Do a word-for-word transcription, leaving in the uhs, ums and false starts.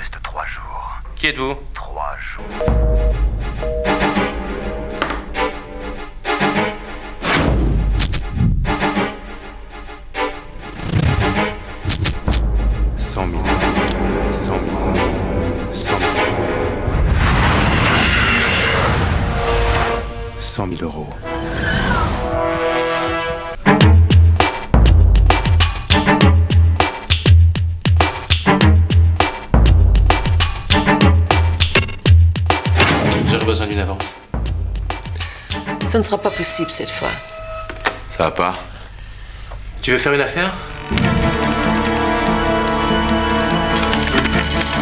reste trois jours. Qui êtes-vous? Trois jours. Cent mille. Cent mille. Cent mille. Cent mille euros. J'aurais besoin d'une avance. Ça ne sera pas possible cette fois. Ça va pas? Tu veux faire une affaire?